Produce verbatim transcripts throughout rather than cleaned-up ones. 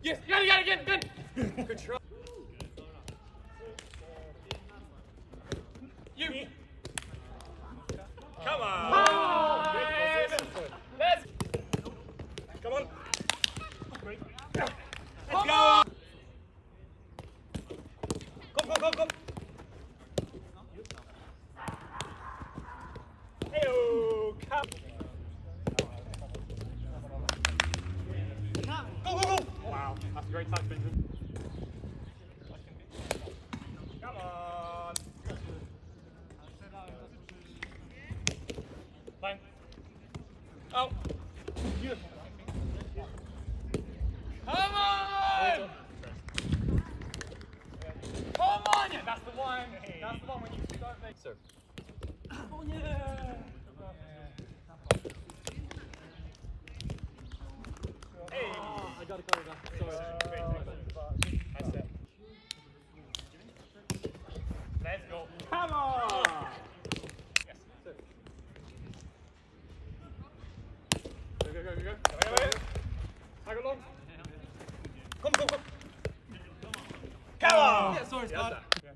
Yes, you got it, you got it, again, again. Good try. You. Come on. Oh, let's. Come on. Let's go. Come, come, come, come. Hey-oh, come. Go, go, go. Wow, that's a great touch, Benjamin. Come on. Fine. Oh. Yeah. Come on! Come on! Yeah, that's the one. That's the one when you start there. Sir. Oh yeah! Hey! Oh, I got it, got it, got it. Sorry. That's it. Let's go. Come on! Yes. Sir. Go, go, go, go. Go, go, go. Tag along. Come, come, come. Come on! Yeah, sorry, Scott. Yeah.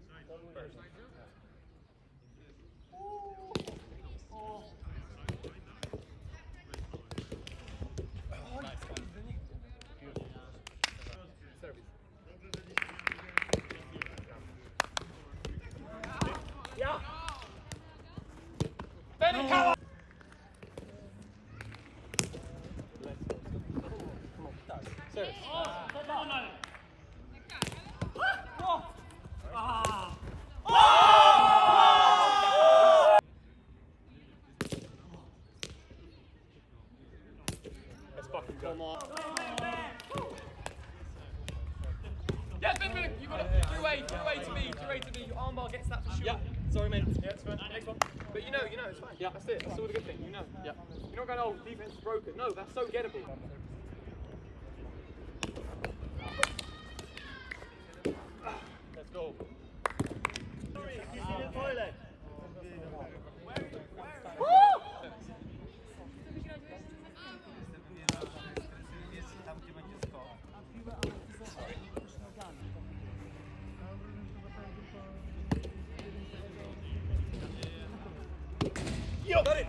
Yeah. Benny, come on! Service. Oh, come on. Ah. Oh! Let's fucking go. Come on. Yes, Ben, Ben, you got it. Two way, two way to me, two way to me. Your armbar gets that for sure. Yeah. Sorry, mate. Yeah, it's fine. Next one. But you know, you know, it's fine. Yeah. That's it. That's all the good thing. You know. Yeah. You're not going, oh, defense is broken. No, that's so gettable. Let's go. Sorry, he's in the toilet. Woo! Yo, got it.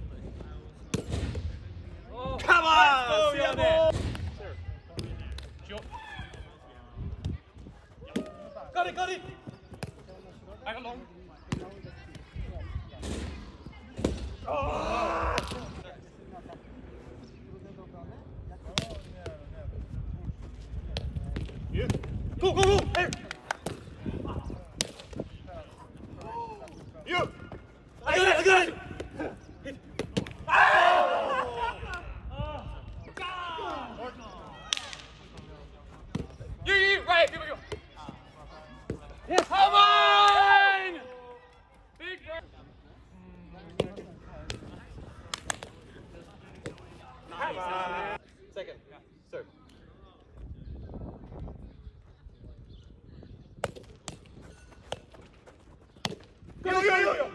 Oh, come on! Let's go, sure. Got it, got it! I got long. Oh! Yeah. Go, go, go! Hey! You! I got it, I got it! You, you, right, here we go. Yes. Come on! Big run. Nice. Second. Sir. Go, go, go, go.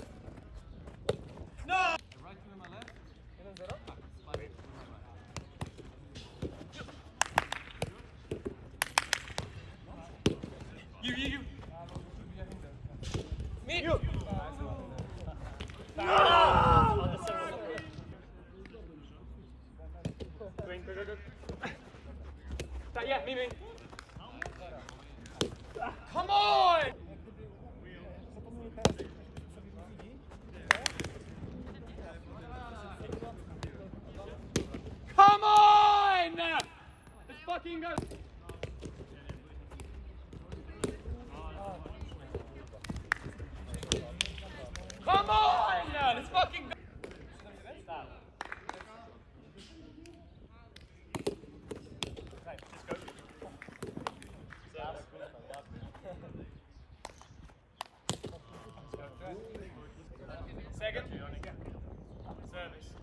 No! Right to my left. You, you, you. Me. You. No! Green, go, go, go. That, yeah, me, me. Come on! Come on! Let's fucking go. Come on! Let's fucking go. Second. Service.